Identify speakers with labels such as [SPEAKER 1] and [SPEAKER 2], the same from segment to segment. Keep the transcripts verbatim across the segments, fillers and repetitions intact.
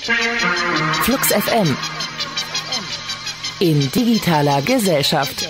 [SPEAKER 1] Flux F M. In digitaler Gesellschaft.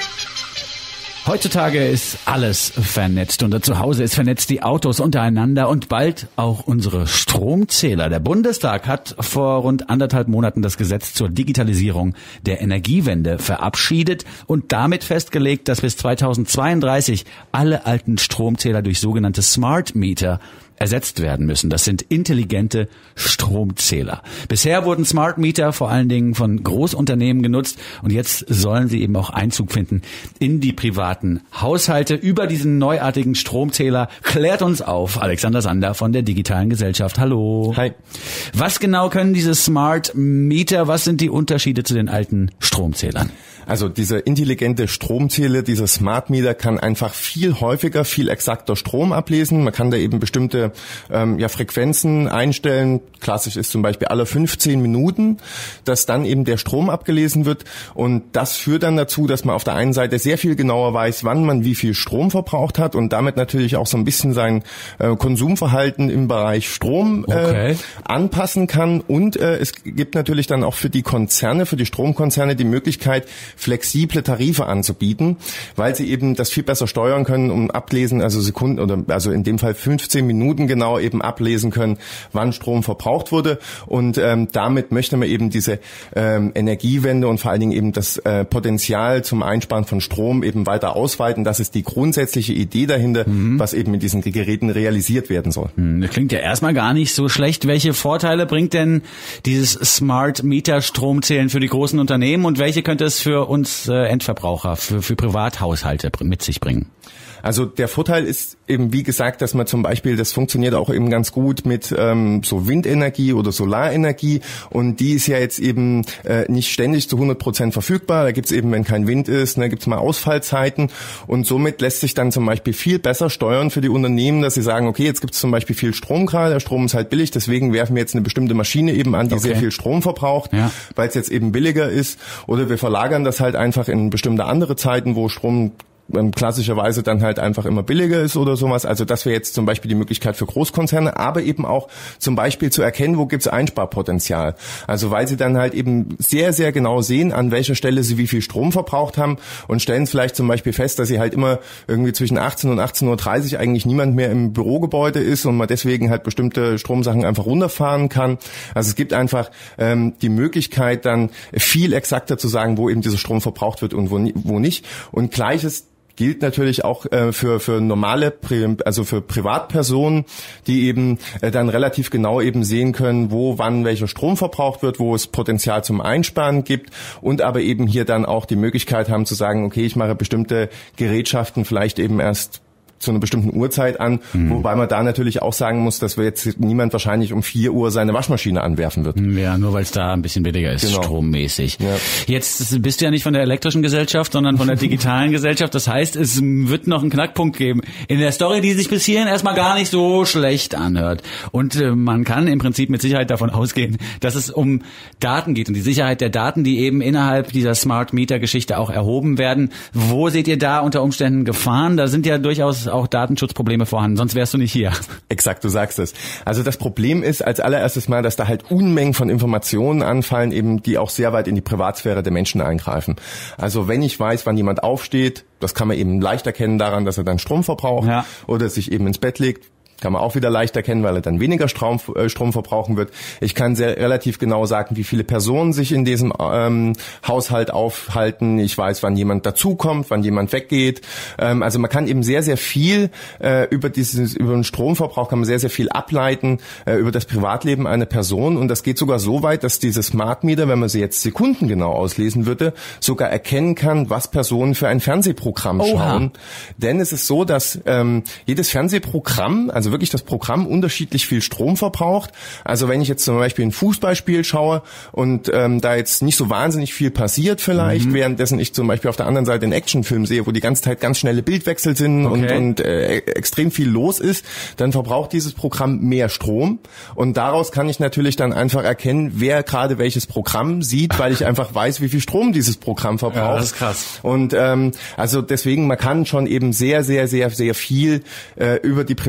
[SPEAKER 2] Heutzutage ist alles vernetzt. Unser Zuhause ist vernetzt, die Autos untereinander und bald auch unsere Stromzähler. Der Bundestag hat vor rund anderthalb Monaten das Gesetz zur Digitalisierung der Energiewende verabschiedet und damit festgelegt, dass bis zweitausendzweiunddreißig alle alten Stromzähler durch sogenannte Smart Meter ersetzt werden müssen. Das sind intelligente Stromzähler. Bisher wurden Smart Meter vor allen Dingen von Großunternehmen genutzt und jetzt sollen sie eben auch Einzug finden in die privaten Haushalte. Über diesen neuartigen Stromzähler klärt uns auf Alexander Sander von der Digitalen Gesellschaft. Hallo.
[SPEAKER 3] Hi.
[SPEAKER 2] Was genau können diese Smart Meter? Was sind die Unterschiede zu den alten Stromzählern?
[SPEAKER 3] Also dieser intelligente Stromzähler, dieser Smart Meter kann einfach viel häufiger, viel exakter Strom ablesen. Man kann da eben bestimmte ähm, ja, Frequenzen einstellen. Klassisch ist zum Beispiel alle fünfzehn Minuten, dass dann eben der Strom abgelesen wird. Und das führt dann dazu, dass man auf der einen Seite sehr viel genauer weiß, wann man wie viel Strom verbraucht hat und damit natürlich auch so ein bisschen sein äh, Konsumverhalten im Bereich Strom äh,
[SPEAKER 2] okay.
[SPEAKER 3] anpassen kann. Und äh, es gibt natürlich dann auch für die Konzerne, für die Stromkonzerne die Möglichkeit, flexible Tarife anzubieten, weil sie eben das viel besser steuern können, um ablesen, also Sekunden oder also in dem Fall fünfzehn Minuten genau eben ablesen können, wann Strom verbraucht wurde. Und ähm, damit möchte man eben diese ähm, Energiewende und vor allen Dingen eben das äh, Potenzial zum Einsparen von Strom eben weiter ausweiten. Das ist die grundsätzliche Idee dahinter, mhm. was eben mit diesen Geräten realisiert werden soll.
[SPEAKER 2] Das klingt ja erstmal gar nicht so schlecht. Welche Vorteile bringt denn dieses Smart Meter Stromzählen für die großen Unternehmen und welche könnte es für uns äh, Endverbraucher, für, für Privathaushalte mit sich bringen?
[SPEAKER 3] Also der Vorteil ist eben, wie gesagt, dass man zum Beispiel, das funktioniert auch eben ganz gut mit ähm, so Windenergie oder Solarenergie und die ist ja jetzt eben äh, nicht ständig zu hundert Prozent verfügbar. Da gibt's eben, wenn kein Wind ist, ne, gibt's mal Ausfallzeiten und somit lässt sich dann zum Beispiel viel besser steuern für die Unternehmen, dass sie sagen, okay, jetzt gibt's zum Beispiel viel Strom gerade, der Strom ist halt billig, deswegen werfen wir jetzt eine bestimmte Maschine eben an, die okay. sehr viel Strom verbraucht, ja. weil es jetzt eben billiger ist oder wir verlagern das halt einfach in bestimmte andere Zeiten, wo Strom klassischerweise dann halt einfach immer billiger ist oder sowas. Also das wäre jetzt zum Beispiel die Möglichkeit für Großkonzerne, aber eben auch zum Beispiel zu erkennen, wo gibt es Einsparpotenzial. Also weil sie dann halt eben sehr, sehr genau sehen, an welcher Stelle sie wie viel Strom verbraucht haben und stellen vielleicht zum Beispiel fest, dass sie halt immer irgendwie zwischen achtzehn und achtzehn Uhr dreißig eigentlich niemand mehr im Bürogebäude ist und man deswegen halt bestimmte Stromsachen einfach runterfahren kann. Also es gibt einfach ähm, die Möglichkeit dann viel exakter zu sagen, wo eben dieser Strom verbraucht wird und wo, wo nicht. Und Gleiches gilt natürlich auch äh, für für normale, also für Privatpersonen, die eben äh, dann relativ genau eben sehen können, wo wann welcher Strom verbraucht wird, wo es Potenzial zum Einsparen gibt und aber eben hier dann auch die Möglichkeit haben zu sagen, okay, ich mache bestimmte Gerätschaften vielleicht eben erst zu einer bestimmten Uhrzeit an, mhm. wobei man da natürlich auch sagen muss, dass wir jetzt niemand wahrscheinlich um vier Uhr seine Waschmaschine anwerfen wird.
[SPEAKER 2] Ja, nur weil es da ein bisschen billiger ist, genau. strommäßig.
[SPEAKER 3] Ja.
[SPEAKER 2] Jetzt bist du ja nicht von der elektrischen Gesellschaft, sondern von der digitalen Gesellschaft. Das heißt, es wird noch einen Knackpunkt geben in der Story, die sich bis hierhin erstmal gar nicht so schlecht anhört. Und äh, man kann im Prinzip mit Sicherheit davon ausgehen, dass es um Daten geht und die Sicherheit der Daten, die eben innerhalb dieser Smart Meter Geschichte auch erhoben werden. Wo seht ihr da unter Umständen Gefahren? Da sind ja durchaus auch Datenschutzprobleme vorhanden, sonst wärst du nicht hier.
[SPEAKER 3] Exakt, du sagst es. Also das Problem ist als allererstes mal, dass da halt Unmengen von Informationen anfallen, eben die auch sehr weit in die Privatsphäre der Menschen eingreifen. Also wenn ich weiß, wann jemand aufsteht, das kann man eben leicht erkennen daran, dass er dann Strom verbraucht ja. oder sich eben ins Bett legt. Kann man auch wieder leicht erkennen, weil er dann weniger Strom, äh, Strom verbrauchen wird. Ich kann sehr relativ genau sagen, wie viele Personen sich in diesem ähm, Haushalt aufhalten. Ich weiß, wann jemand dazukommt, wann jemand weggeht. Ähm, also man kann eben sehr, sehr viel äh, über dieses über den Stromverbrauch kann man sehr, sehr viel ableiten äh, über das Privatleben einer Person. Und das geht sogar so weit, dass diese Smart Meter, wenn man sie jetzt sekundengenau auslesen würde, sogar erkennen kann, was Personen für ein Fernsehprogramm
[SPEAKER 2] Oha.
[SPEAKER 3] schauen. Denn es ist so, dass ähm, jedes Fernsehprogramm, also wirklich das Programm unterschiedlich viel Strom verbraucht. Also wenn ich jetzt zum Beispiel ein Fußballspiel schaue und ähm, da jetzt nicht so wahnsinnig viel passiert vielleicht, mhm. währenddessen ich zum Beispiel auf der anderen Seite einen Actionfilm sehe, wo die ganze Zeit ganz schnelle Bildwechsel sind okay. und, und äh, extrem viel los ist, dann verbraucht dieses Programm mehr Strom und daraus kann ich natürlich dann einfach erkennen, wer gerade welches Programm sieht, weil ich einfach weiß, wie viel Strom dieses Programm verbraucht. Ja,
[SPEAKER 2] das ist krass.
[SPEAKER 3] Und ähm, also deswegen, man kann schon eben sehr, sehr, sehr, sehr viel äh, über die Privatsphäre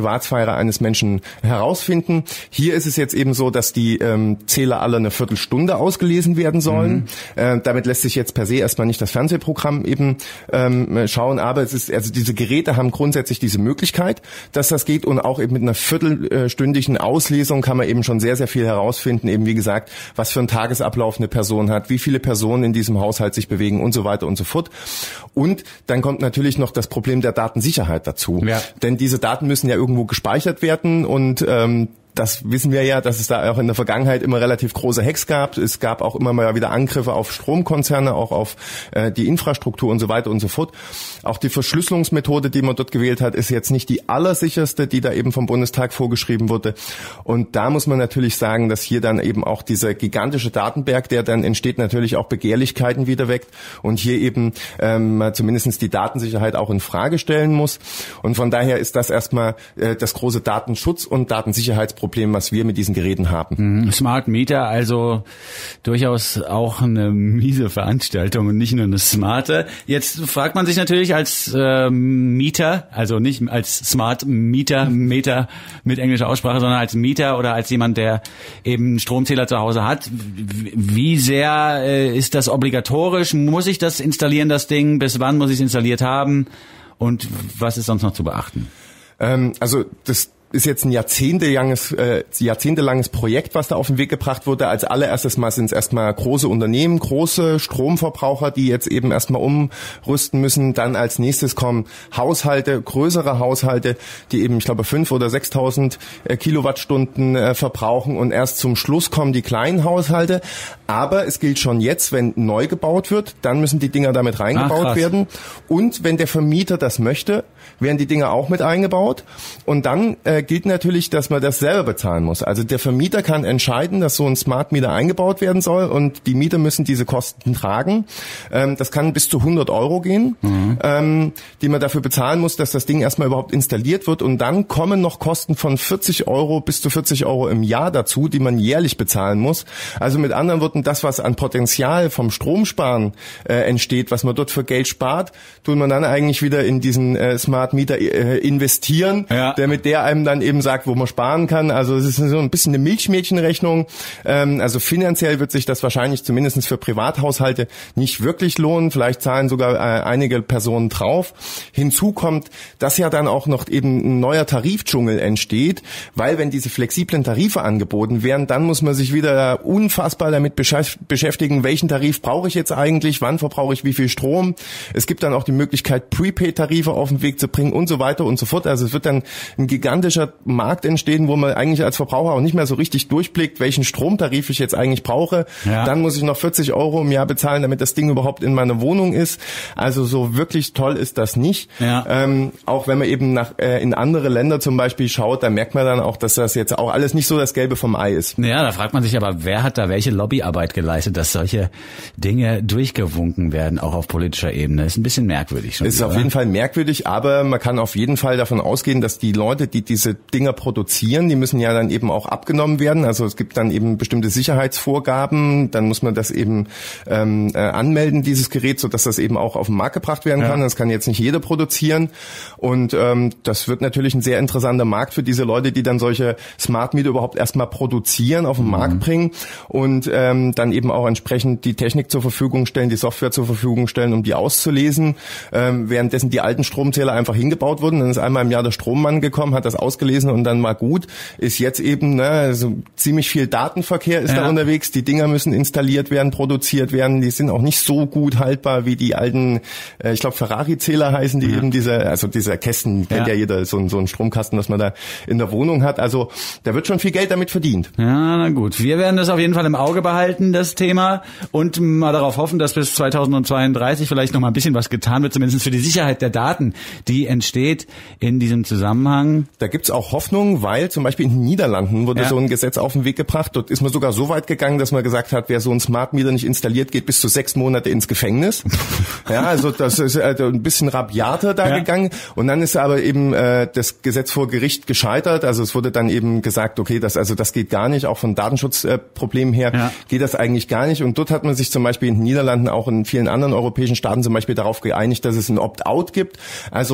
[SPEAKER 3] Privatsphäre eines Menschen herausfinden. Hier ist es jetzt eben so, dass die ähm, Zähler alle eine Viertelstunde ausgelesen werden sollen. Mhm. Äh, damit lässt sich jetzt per se erstmal nicht das Fernsehprogramm eben ähm, schauen, aber es ist, also diese Geräte haben grundsätzlich diese Möglichkeit, dass das geht, und auch eben mit einer viertelstündigen Auslesung kann man eben schon sehr, sehr viel herausfinden, eben wie gesagt, was für einen Tagesablauf eine Person hat, wie viele Personen in diesem Haushalt sich bewegen und so weiter und so fort. Und dann kommt natürlich noch das Problem der Datensicherheit dazu. Ja. Denn diese Daten müssen ja irgendwo gespeichert werden, und ähm, das wissen wir ja, dass es da auch in der Vergangenheit immer relativ große Hacks gab. Es gab auch immer mal wieder Angriffe auf Stromkonzerne, auch auf äh, die Infrastruktur und so weiter und so fort. Auch die Verschlüsselungsmethode, die man dort gewählt hat, ist jetzt nicht die allersicherste, die da eben vom Bundestag vorgeschrieben wurde. Und da muss man natürlich sagen, dass hier dann eben auch dieser gigantische Datenberg, der dann entsteht, natürlich auch Begehrlichkeiten wieder weckt und hier eben ähm, zumindest die Datensicherheit auch in Frage stellen muss. Und von daher ist das erstmal äh, das große Datenschutz- und Datensicherheitsproblem, was wir mit diesen Geräten haben.
[SPEAKER 2] Smart Meter, also durchaus auch eine miese Veranstaltung und nicht nur eine smarte. Jetzt fragt man sich natürlich als äh, Mieter, also nicht als Smart Meter, Meter mit englischer Aussprache, sondern als Mieter oder als jemand, der eben einen Stromzähler zu Hause hat, wie sehr äh, ist das obligatorisch? Muss ich das installieren, das Ding? Bis wann muss ich es installiert haben? Und was ist sonst noch zu beachten?
[SPEAKER 3] Ähm, also das ist jetzt ein jahrzehntelanges, äh, jahrzehntelanges Projekt, was da auf den Weg gebracht wurde. Als allererstes Mal sind es erstmal große Unternehmen, große Stromverbraucher, die jetzt eben erstmal umrüsten müssen. Dann als nächstes kommen Haushalte, größere Haushalte, die eben, ich glaube, fünf oder sechstausend äh, Kilowattstunden äh, verbrauchen. Und erst zum Schluss kommen die kleinen Haushalte. Aber es gilt schon jetzt, wenn neu gebaut wird, dann müssen die Dinger damit reingebaut Ach, werden. Und wenn der Vermieter das möchte, werden die Dinger auch mit eingebaut. Und dann äh, gilt natürlich, dass man das selber bezahlen muss. Also der Vermieter kann entscheiden, dass so ein Smart Meter eingebaut werden soll, und die Mieter müssen diese Kosten tragen. Ähm, das kann bis zu hundert Euro gehen, mhm. ähm, die man dafür bezahlen muss, dass das Ding erstmal überhaupt installiert wird. Und dann kommen noch Kosten von vierzig Euro bis zu vierzig Euro im Jahr dazu, die man jährlich bezahlen muss. Also mit anderen Worten, das, was an Potenzial vom Stromsparen äh, entsteht, was man dort für Geld spart, tut man dann eigentlich wieder in diesen äh, Smart Meter äh, investieren, ja. der mit der einem dann eben sagt, wo man sparen kann. Also es ist so ein bisschen eine Milchmädchenrechnung. Ähm, also finanziell wird sich das wahrscheinlich zumindest für Privathaushalte nicht wirklich lohnen. Vielleicht zahlen sogar äh, einige Personen drauf. Hinzu kommt, dass ja dann auch noch eben ein neuer Tarifdschungel entsteht, weil wenn diese flexiblen Tarife angeboten werden, dann muss man sich wieder unfassbar damit beschäftigen, welchen Tarif brauche ich jetzt eigentlich, wann verbrauche ich wie viel Strom. Es gibt dann auch die Möglichkeit, Prepaid-Tarife auf den Weg zu bringen und so weiter und so fort. Also es wird dann ein gigantischer Markt entstehen, wo man eigentlich als Verbraucher auch nicht mehr so richtig durchblickt, welchen Stromtarif ich jetzt eigentlich brauche. Ja. Dann muss ich noch vierzig Euro im Jahr bezahlen, damit das Ding überhaupt in meiner Wohnung ist. Also so wirklich toll ist das nicht. Ja. Ähm, auch wenn man eben nach äh, in andere Länder zum Beispiel schaut, da merkt man dann auch, dass das jetzt auch alles nicht so das Gelbe vom Ei ist.
[SPEAKER 2] Ja, da fragt man sich aber, wer hat da welche Lobbyarbeit geleistet, dass solche Dinge durchgewunken werden, auch auf politischer Ebene. Ist ein bisschen merkwürdig schon.
[SPEAKER 3] Ist wieder, auf jeden Fall merkwürdig, aber man kann auf jeden Fall davon ausgehen, dass die Leute, die diese Dinger produzieren, die müssen ja dann eben auch abgenommen werden. Also es gibt dann eben bestimmte Sicherheitsvorgaben, dann muss man das eben ähm, äh, anmelden, dieses Gerät, sodass das eben auch auf den Markt gebracht werden kann. Ja. Das kann jetzt nicht jeder produzieren, und ähm, das wird natürlich ein sehr interessanter Markt für diese Leute, die dann solche Smart Meter überhaupt erstmal produzieren, auf den mhm. Markt bringen und ähm, dann eben auch entsprechend die Technik zur Verfügung stellen, die Software zur Verfügung stellen, um die auszulesen, ähm, währenddessen die alten Stromzähler einfach hingebaut wurden. Dann ist einmal im Jahr der Strommann gekommen, hat das ausgelesen und dann war gut. Ist jetzt eben ne, also ziemlich viel Datenverkehr ist ja. da unterwegs. Die Dinger müssen installiert werden, produziert werden. Die sind auch nicht so gut haltbar wie die alten, äh, ich glaube Ferrari-Zähler heißen die ja. eben, diese, also diese Kästen, kennt ja, ja jeder, so, so ein Stromkasten, was man da in der Wohnung hat. Also da wird schon viel Geld damit verdient.
[SPEAKER 2] Ja, na gut. Wir werden das auf jeden Fall im Auge behalten, das Thema, und mal darauf hoffen, dass bis zweitausendzweiunddreißig vielleicht noch mal ein bisschen was getan wird, zumindest für die Sicherheit der Daten, die entsteht in diesem Zusammenhang.
[SPEAKER 3] Da gibt's auch Hoffnung, weil zum Beispiel in den Niederlanden wurde ja. so ein Gesetz auf den Weg gebracht. Dort ist man sogar so weit gegangen, dass man gesagt hat, wer so ein Smart Meter nicht installiert, geht bis zu sechs Monate ins Gefängnis. Ja, also das ist also ein bisschen rabiater da ja. gegangen. Und dann ist aber eben äh, das Gesetz vor Gericht gescheitert. Also es wurde dann eben gesagt, okay, das also das geht gar nicht. Auch von Datenschutzproblemen äh, her ja. geht das eigentlich gar nicht. Und dort hat man sich zum Beispiel in den Niederlanden, auch in vielen anderen europäischen Staaten zum Beispiel darauf geeinigt, dass es ein Opt-out gibt. Also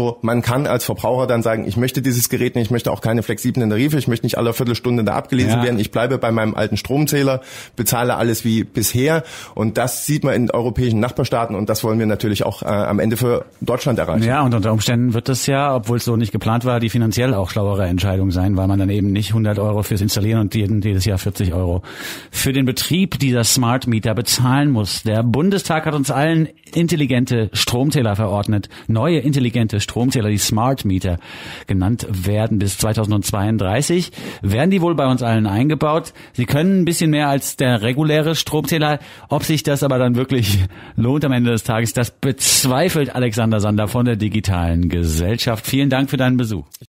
[SPEAKER 3] Also man kann als Verbraucher dann sagen, ich möchte dieses Gerät nicht, ich möchte auch keine flexiblen Tarife, ich möchte nicht alle Viertelstunde da abgelesen
[SPEAKER 2] ja.
[SPEAKER 3] werden, ich bleibe bei meinem alten Stromzähler, bezahle alles wie bisher und das sieht man in europäischen Nachbarstaaten und das wollen wir natürlich auch äh, am Ende für Deutschland erreichen.
[SPEAKER 2] Ja, und unter Umständen wird das ja, obwohl es so nicht geplant war, die finanziell auch schlauere Entscheidung sein, weil man dann eben nicht hundert Euro fürs Installieren und jeden, jedes Jahr vierzig Euro für den Betrieb dieser Smart Meter bezahlen muss. Der Bundestag hat uns allen intelligente Stromzähler verordnet, neue intelligente Stromzähler, die Smart Meter genannt werden bis zweitausendzweiunddreißig. Werden die wohl bei uns allen eingebaut? Sie können ein bisschen mehr als der reguläre Stromzähler. Ob sich das aber dann wirklich lohnt am Ende des Tages, das bezweifelt Alexander Sander von der Digitalen Gesellschaft. Vielen Dank für deinen Besuch.